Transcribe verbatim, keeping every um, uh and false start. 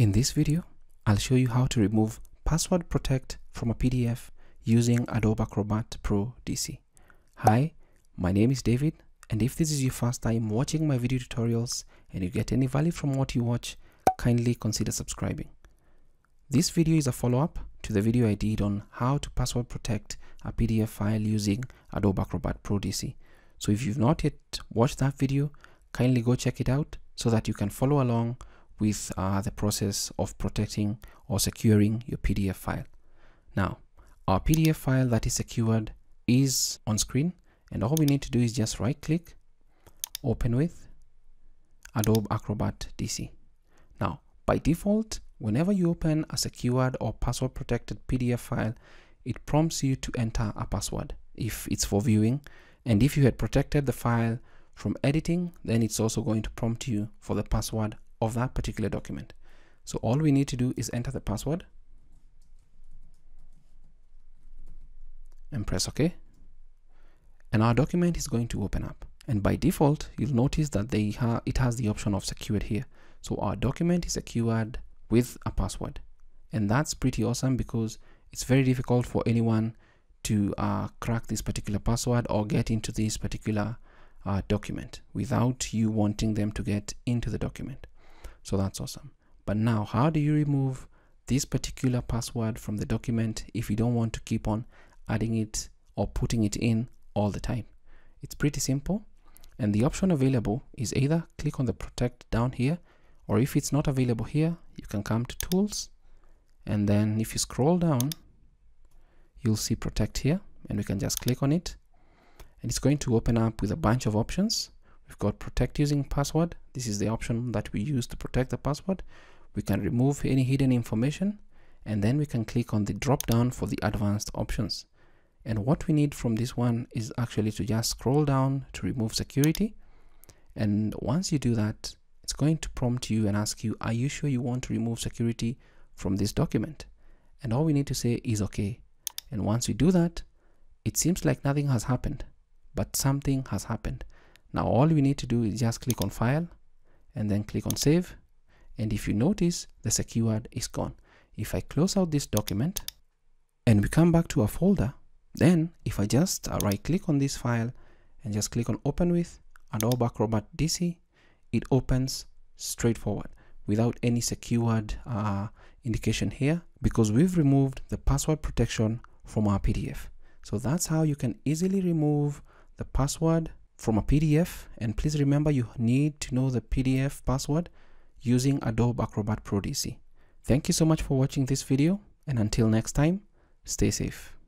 In this video, I'll show you how to remove password protect from a P D F using Adobe Acrobat Pro D C. Hi, my name is David, and if this is your first time watching my video tutorials and you get any value from what you watch, kindly consider subscribing. This video is a follow-up to the video I did on how to password protect a P D F file using Adobe Acrobat Pro D C. So if you've not yet watched that video, kindly go check it out so that you can follow along with uh, the process of protecting or securing your P D F file. Now, our P D F file that is secured is on screen, and all we need to do is just right click, open with Adobe Acrobat D C. Now, by default, whenever you open a secured or password protected P D F file, it prompts you to enter a password if it's for viewing, and if you had protected the file from editing, then it's also going to prompt you for the password of that particular document. So all we need to do is enter the password and press OK, and our document is going to open up. And by default, you'll notice that they ha it has the option of secured here. So our document is secured with a password, and that's pretty awesome because it's very difficult for anyone to uh, crack this particular password or get into this particular uh, document without you wanting them to get into the document. So that's awesome. But now, how do you remove this particular password from the document if you don't want to keep on adding it or putting it in all the time? It's pretty simple, and the option available is either click on the protect down here, or if it's not available here, you can come to tools, and then if you scroll down, you'll see protect here, and we can just click on it, and it's going to open up with a bunch of options. We've got protect using password. This is the option that we use to protect the password. We can remove any hidden information, and then we can click on the drop down for the advanced options. And what we need from this one is actually to just scroll down to remove security. And once you do that, it's going to prompt you and ask you, are you sure you want to remove security from this document? And all we need to say is okay. And once we do that, it seems like nothing has happened, but something has happened. Now all we need to do is just click on file and then click on save, and if you notice, the secured is gone. If I close out this document and we come back to our folder, then if I just uh, right click on this file and just click on open with Adobe Acrobat D C, it opens straightforward without any secured uh, indication here, because we've removed the password protection from our P D F. So that's how you can easily remove the password from a P D F. And please remember, you need to know the P D F password using Adobe Acrobat Pro D C. Thank you so much for watching this video, and until next time, stay safe.